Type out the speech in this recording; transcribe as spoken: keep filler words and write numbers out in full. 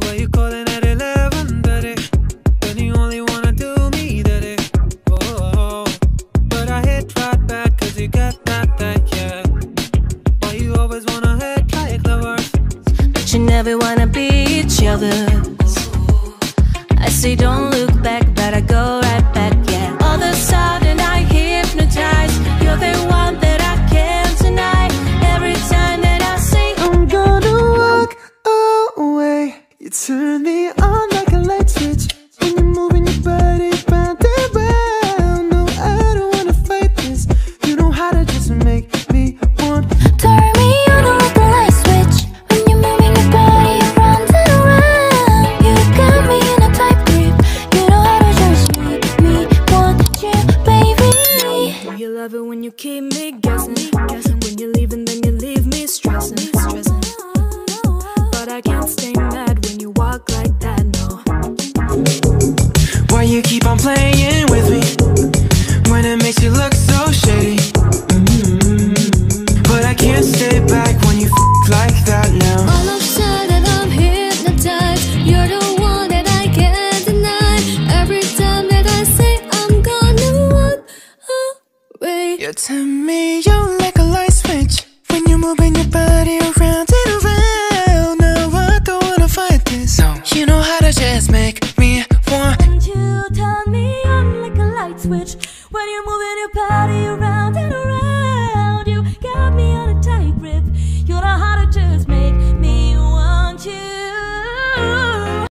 Why you calling at eleven thirty? When you only wanna do me dirty. Oh, but I hit right back cause you got that, that, yeah. Why you always wanna hit like lovers? But you never wanna be each other's. I say don't look back, but I go right back, yeah. All of a sudden I hypnotize. You're the one that I can't deny. Every time that I say I'm gonna walk away, you turn me on like a light switch. When you're moving your body round and round. No, I don't wanna fight this. You know how to just make me want. turn me on like a light switch. When you're moving your body around and around. You got me in a tight grip. You know how to just make me want you, baby. Do you love it when you keep me guessing? Guessing when you leave and then you leave me stressing, stressing. But I can't stay mad when you walk like that, no. Why you keep on playing with me when it makes you look so shady? Mm-hmm. But I can't stay back when you f like that now. All of a sudden I'm hypnotized. You're the one that I can't deny. Every time that I say I'm gonna walk away. You turn me on like a light switch when you're moving your body around and around. Now I don't wanna fight this. No. You know how to just make me want. And you turn me on like a light switch when you're moving your body around.